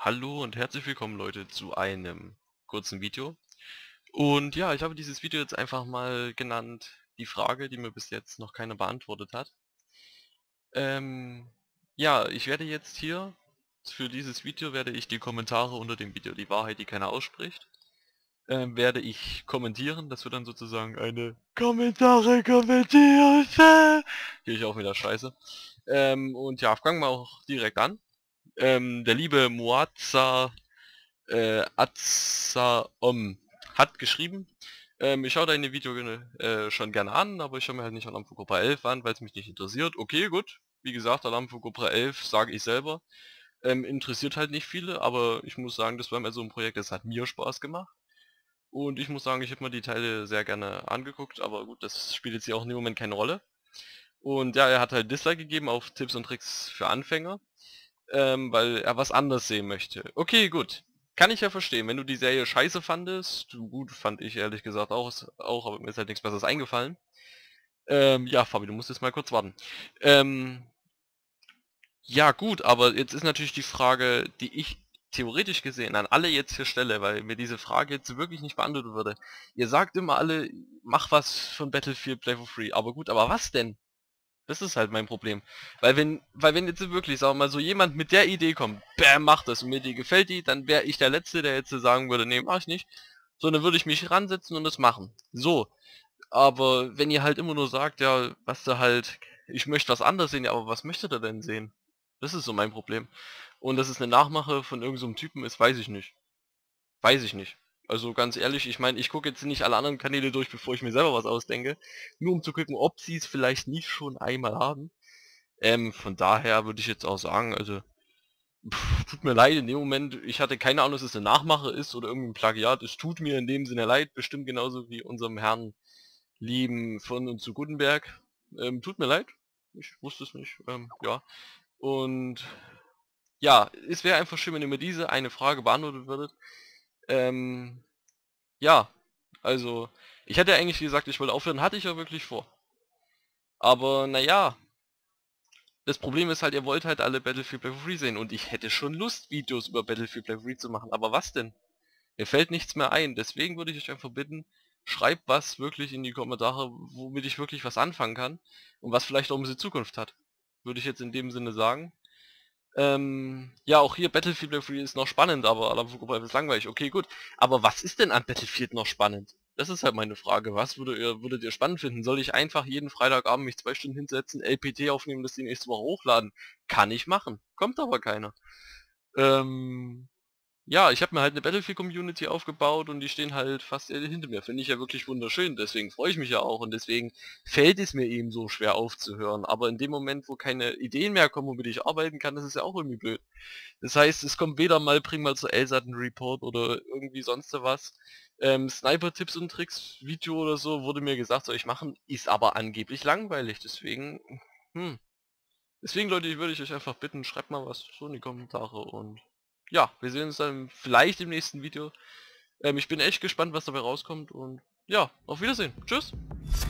Hallo und herzlich willkommen Leute zu einem kurzen Video. Und ja, ich habe dieses Video jetzt einfach mal genannt, die Frage, die mir bis jetzt noch keiner beantwortet hat. Ähm, ja, ich werde jetzt hier, für dieses Video werde ich die Kommentare unter dem Video, die Wahrheit, die keiner ausspricht, werde ich kommentieren. Das wird dann sozusagen eine Kommentare kommentieren. Hier ich auch wieder scheiße. Und ja, fangen wir auch direkt an. Der liebe Muazza Azzaom hat geschrieben, ich schaue deine Video schon gerne an, aber ich schaue mir halt nicht Alarm für Cobra 11 an, weil es mich nicht interessiert. Okay, gut. Wie gesagt, Alarm für Cobra 11 sage ich selber. Interessiert halt nicht viele, aber ich muss sagen, das war mal so ein Projekt, das hat mir Spaß gemacht. Und ich muss sagen, ich habe mir die Teile sehr gerne angeguckt, aber gut, das spielt jetzt hier auch in dem Moment keine Rolle. Und ja, er hat halt Dislike gegeben auf Tipps und Tricks für Anfänger, weil er was anderes sehen möchte. Okay, gut. Kann ich ja verstehen, wenn du die Serie scheiße fandest, gut, fand ich ehrlich gesagt auch, aber mir ist halt nichts Besseres eingefallen. Ja, Fabi, du musst jetzt mal kurz warten. Ähm, ja gut, aber jetzt ist natürlich die Frage, die ich theoretisch gesehen an alle jetzt hier stelle, weil mir diese Frage jetzt wirklich nicht beantwortet würde. Ihr sagt immer alle, mach was von Battlefield Play for Free, aber gut, aber was denn? Das ist halt mein Problem. Weil wenn jetzt wirklich, sagen wir mal, so jemand mit der Idee kommt, bam, macht das und mir die gefällt die, dann wäre ich der Letzte, der jetzt sagen würde, nee, mach ich nicht. So, dann würde ich mich ransetzen und das machen. So. Aber wenn ihr halt immer nur sagt, ja, was da halt, ich möchte was anderes sehen, ja, aber was möchtet ihr denn sehen? Das ist so mein Problem. Und dass es eine Nachmache von irgendeinem so einem Typen ist, weiß ich nicht. Weiß ich nicht. Also ganz ehrlich, ich meine, ich gucke jetzt nicht alle anderen Kanäle durch, bevor ich mir selber was ausdenke. Nur um zu gucken, ob sie es vielleicht nicht schon einmal haben. Von daher würde ich jetzt auch sagen, also, tut mir leid, in dem Moment, ich hatte keine Ahnung, dass es eine Nachmache ist oder irgendwie ein Plagiat. Es tut mir in dem Sinne leid, bestimmt genauso wie unserem Herrn lieben von und zu Gutenberg. Tut mir leid, ich wusste es nicht, ja. Und ja, es wäre einfach schön, wenn ihr mir diese eine Frage beantwortet würdet. Ähm, ja, also, ich hatte eigentlich gesagt, ich wollte aufhören, hatte ich ja wirklich vor. Aber naja, das Problem ist halt, ihr wollt halt alle Battlefield Play for Free sehen und ich hätte schon Lust, Videos über Battlefield Play for Free zu machen, aber was denn? Mir fällt nichts mehr ein, deswegen würde ich euch einfach bitten, schreibt was wirklich in die Kommentare, womit ich wirklich was anfangen kann und was vielleicht auch ein bisschen Zukunft hat. Würde ich jetzt in dem Sinne sagen. Ja, auch hier Battlefield Play for Free ist noch spannend, aber Alarm für Cobra ist langweilig. Okay, gut. Aber was ist denn an Battlefield noch spannend? Das ist halt meine Frage. Was würdet ihr spannend finden? Soll ich einfach jeden Freitagabend mich 2 Stunden hinsetzen, LPT aufnehmen, das die nächste Woche hochladen? Kann ich machen. Kommt aber keiner. Ähm, ja, ich habe mir halt eine Battlefield-Community aufgebaut und die stehen halt fast alle hinter mir. Finde ich ja wirklich wunderschön, deswegen freue ich mich ja auch und deswegen fällt es mir eben so schwer aufzuhören. Aber in dem Moment, wo keine Ideen mehr kommen, womit ich arbeiten kann, das ist ja auch irgendwie blöd. Das heißt, es kommt weder mal Bring mal zu LSAT ein Report oder irgendwie sonst was. Sniper-Tipps und Tricks Video oder so wurde mir gesagt, soll ich machen, ist aber angeblich langweilig. Hm. Deswegen Leute, würde ich euch einfach bitten, schreibt mal was so in die Kommentare und ja, wir sehen uns dann vielleicht im nächsten Video. Ich bin echt gespannt, was dabei rauskommt und ja, auf Wiedersehen. Tschüss.